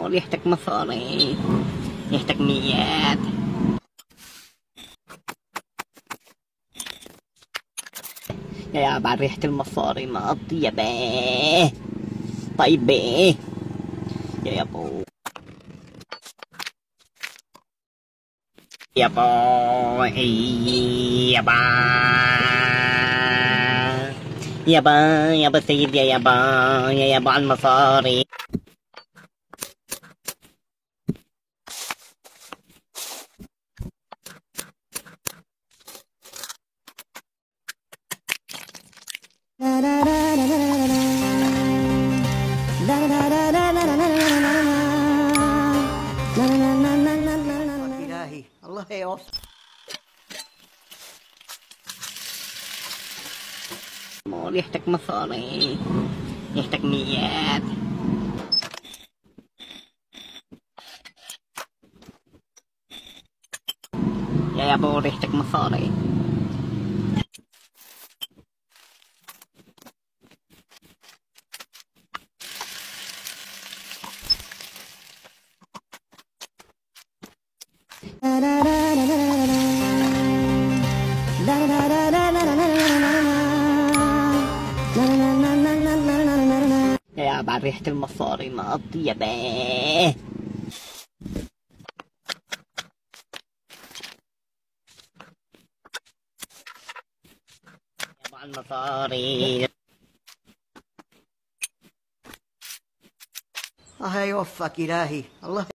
ريحتك مصاري، ريحتك ميات. يا بعد ريحة المصاري ما أطيبة. طيب بيه يا ابو، يا با، يا با، يا با، يا با سيد، يا با، يا با على المصاري. إلهي الله يوفقك. ريحتك مصاري، ريحتك ميات. يا ابو ريحتك مصاري. يا بعد ريحة المصاري ما أطيبة. يا با على المصاري. الله يوفقك إلهي الله.